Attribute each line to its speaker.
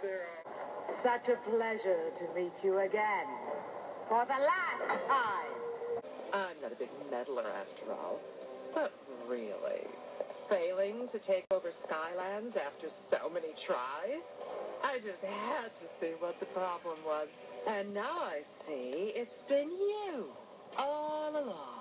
Speaker 1: Such a pleasure to meet you again. For the last time.
Speaker 2: I'm not a big meddler after all. But really, failing to take over Skylands after so many tries? I just had to see what the problem was. And now I see it's been you all along.